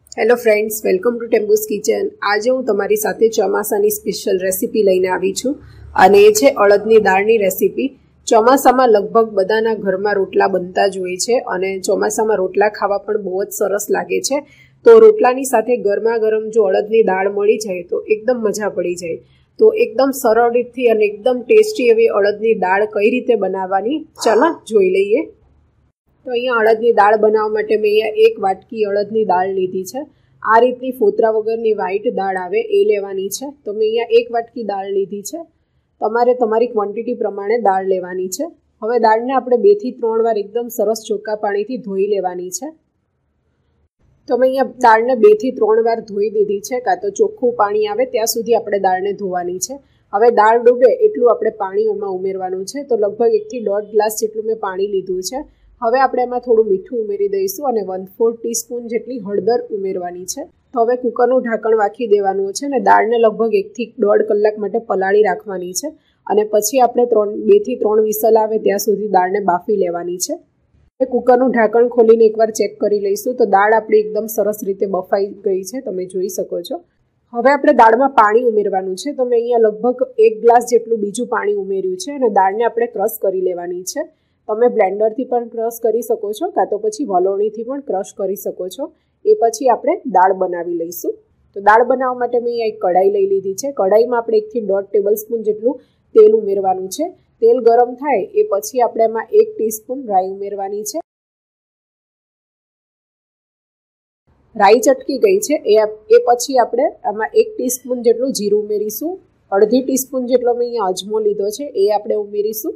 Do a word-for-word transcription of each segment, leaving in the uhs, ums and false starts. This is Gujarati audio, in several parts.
હેલો ફ્રેન્ડ્સ, વેલકમ ટુ ટેમ્બુસ કિચન। આજે હું તમારી સાથે ચોમાસાની સ્પેશિયલ રેસીપી લઈને આવી છું અને એ છે અડદની દાળની રેસીપી। ચોમાસામાં લગભગ બધાના ઘરમાં રોટલા બનતા જ હોય છે અને ચોમાસામાં રોટલા ખાવા પણ બહુ જ સરસ લાગે છે। તો રોટલાની સાથે ગરમા ગરમ જો અડદની દાળ મળી જાય તો એકદમ મજા પડી જાય। તો એકદમ સરળ રીતથી અને એકદમ ટેસ્ટી એવી અડદની દાળ કઈ રીતે બનાવવાની ચાલો જોઈ લઈએ। તો અહીંયા અડદની દાળ બનાવવા માટે મેં અહીંયા એક વાટકી અડદની દાળ લીધી છે। આ રીતની ફોતરા વગરની વ્હાઈટ દાળ આવે એ લેવાની છે। તો મેં અહીંયા એક વાટકી દાળ લીધી છે। તમારે તમારી ક્વોન્ટિટી પ્રમાણે દાળ લેવાની છે। હવે દાળને આપણે બે થી ત્રણ વાર એકદમ સરસ ચોખ્ખા પાણીથી ધોઈ લેવાની છે। તો મેં અહીંયા દાળને બે થી ત્રણ વાર ધોઈ દીધી છે, કાં તો ચોખ્ખું પાણી આવે ત્યાં સુધી આપણે દાળને ધોવાની છે। હવે દાળ ડૂબે એટલું આપણે પાણી એમાં ઉમેરવાનું છે। તો લગભગ એકથી દોઢ ગ્લાસ જેટલું મેં પાણી લીધું છે। હવે આપણે એમાં થોડું મીઠું ઉમેરી દઈશું અને વન ફોર ટીસ્પૂન જેટલી હળદર ઉમેરવાની છે। તો હવે કુકરનું ઢાંકણ રાખી દેવાનું છે અને દાળને લગભગ એકથી દોઢ કલાક માટે પલાળી રાખવાની છે અને પછી આપણે ત્રણ બે થી ત્રણ વિસલ આવે ત્યાં સુધી દાળને બાફી લેવાની છે। કુકરનું ઢાંકણ ખોલીને એકવાર ચેક કરી લઈશું તો દાળ આપણી એકદમ સરસ રીતે બફાઈ ગઈ છે, તમે જોઈ શકો છો। હવે આપણે દાળમાં પાણી ઉમેરવાનું છે। તો મેં અહીંયા લગભગ એક ગ્લાસ જેટલું બીજું પાણી ઉમેર્યું છે અને દાળને આપણે ક્રશ કરી લેવાની છે। તમે બ્લેન્ડરથી પણ ક્રશ કરી શકો છો, કાં તો પછી વલોણીથી પણ ક્રશ કરી શકો છો। એ પછી આપણે દાળ બનાવી લઈશું। તો દાળ બનાવવા માટે મેં અહીંયા એક કઢાઈ લઈ લીધી છે। કઢાઈમાં આપણે એકથી દોઢ ટેબલ સ્પૂન જેટલું તેલ ઉમેરવાનું છે। તેલ ગરમ થાય એ પછી આપણે એમાં એક ટીસ્પૂન રાઈ ઉમેરવાની છે। રાઈ ચટકી ગઈ છે એ એ પછી આપણે આમાં એક ટીસ્પૂન જેટલું જીરું ઉમેરીશું। અડધી ટીસ્પૂન જેટલો મેં અહીંયા અજમો લીધો છે એ આપણે ઉમેરીશું।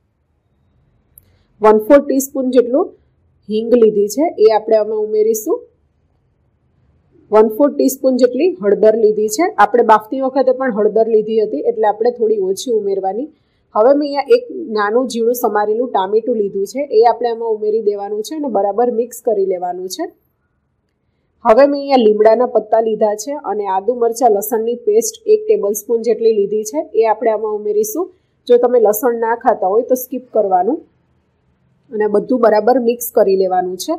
વન ફોર ટીસ્પૂન જેટલું હિંગ લીધી છે એ આપણે આમાં ઉમેરીશું। વન ફોર ટીસ્પૂન જેટલી હળદર લીધી છે। આપણે બાફતી વખતે પણ હળદર લીધી હતી એટલે આપણે થોડી ઓછી ઉમેરવાની। હવે મેં અહીંયા એક નાનું ઝીણું સમારેલું ટામેટું લીધું છે એ આપણે આમાં ઉમેરી દેવાનું છે અને બરાબર મિક્સ કરી લેવાનું છે। હવે મેં અહીંયા લીમડાના પત્તા લીધા છે અને આદુ મરચાં લસણની પેસ્ટ એક ટેબલ સ્પૂન જેટલી લીધી છે એ આપણે આમાં ઉમેરીશું। જો તમે લસણ ના ખાતા હોય તો સ્કીપ કરવાનું અને બધું બરાબર મિક્સ કરી લેવાનું છે।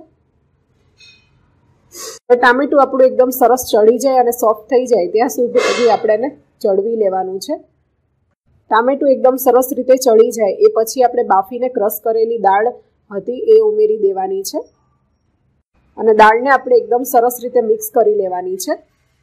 ટામેટું આપણું એકદમ સરસ ચડી જાય અને સોફ્ટ થઈ જાય ત્યાં સુધી આપણે એને ચડવી લેવાનું છે। ટામેટું એકદમ સરસ રીતે ચડી જાય એ પછી આપણે બાફીને ક્રશ કરેલી દાળ હતી એ ઉમેરી દેવાની છે અને દાળને આપણે એકદમ સરસ રીતે મિક્સ કરી લેવાની છે।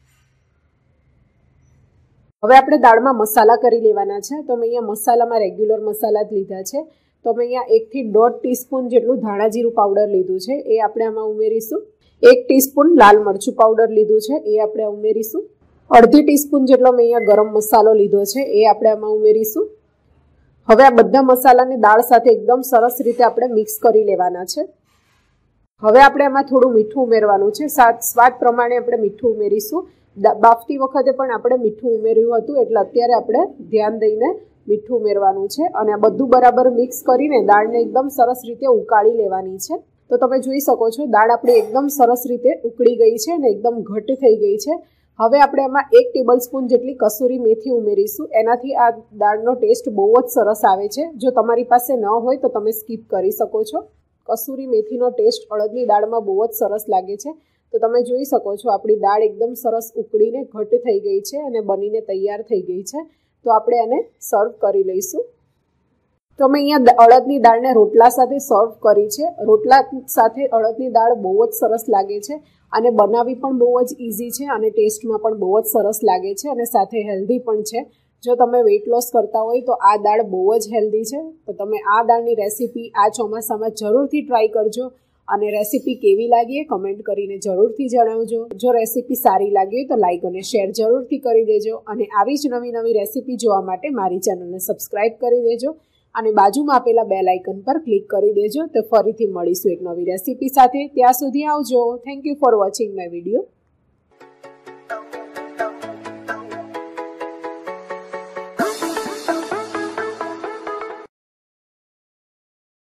હવે આપણે દાળમાં મસાલા કરી લેવાના છે। તો મેં અહીંયા મસાલામાં રેગ્યુલર મસાલા જ લીધા છે। તો મેં અહીંયા એકથી દોઢ ટીસ્પૂન જેટલું ધાણા જીરું પાવડર લીધું છે એ આપણે આમાં ઉમેરીશું। એક ટીસ્પૂન લાલ મરચું પાવડર લીધું છે એ આપણે ઉમેરીશું। અડધી ટીસ્પૂન જેટલો મેં અહીંયા ગરમ મસાલો લીધો છે એ આપણે આમાં ઉમેરીશું। હવે આ બધા મસાલાને દાળ સાથે એકદમ સરસ રીતે આપણે મિક્સ કરી લેવાના છે। હવે આપણે આમાં થોડું મીઠું ઉમેરવાનું છે। સ્વાદ પ્રમાણે આપણે મીઠું ઉમેરીશું। બાફતી વખતે પણ આપણે મીઠું ઉમેર્યું હતું એટલે અત્યારે આપણે ધ્યાન દઈને મીઠું ઉમેરવાનું છે અને આ બધું બરાબર મિક્સ કરીને દાળને એકદમ સરસ રીતે ઉકાળી લેવાની છે। તો તમે જોઈ શકો છો દાળ આપણી એકદમ સરસ રીતે ઉકળી ગઈ છે અને એકદમ ઘટ થઈ ગઈ છે। હવે આપણે એમાં એક ટેબલ સ્પૂન જેટલી કસૂરી મેથી ઉમેરીશું। એનાથી આ દાળનો ટેસ્ટ બહુ જ સરસ આવે છે। જો તમારી પાસે ન હોય તો તમે સ્કીપ કરી શકો છો। કસૂરી મેથીનો ટેસ્ટ અડદની દાળમાં બહુ જ સરસ લાગે છે। તો તમે જોઈ શકો છો આપણી દાળ એકદમ સરસ ઉકળીને ઘટ થઈ ગઈ છે અને બનીને તૈયાર થઈ ગઈ છે। તો આપણે એને સર્વ કરી લઈશું। તો મેં અહીંયા અડદની દાળને રોટલા સાથે સર્વ કરી છે। રોટલા સાથે અડદની દાળ બહુ જ સરસ લાગે છે અને બનાવવી પણ બહુ જ ઇઝી છે અને ટેસ્ટમાં પણ બહુ જ સરસ લાગે છે અને સાથે હેલ્ધી પણ છે। જો તમે વેઇટ લોસ કરતા હોય તો આ દાળ બહુ જ હેલ્ધી છે। તો તમે આ દાળની રેસીપી આ ચોમાસામાં જરૂરથી ટ્રાય કરજો અને રેસીપી કેવી લાગી એ કમેન્ટ કરીને જરૂરથી જણાવજો। જો રેસીપી સારી લાગી હોય તો લાઇક અને શેર જરૂરથી કરી દેજો અને આવી જ નવી નવી રેસીપી જોવા માટે મારી ચેનલને સબસ્ક્રાઇબ કરી દેજો અને બાજુમાં આપેલા બેલ આઇકન પર ક્લિક કરી દેજો। તો ફરીથી મળીશું એક નવી રેસીપી સાથે। ત્યાં સુધી આવજો। Thank you for watching my video.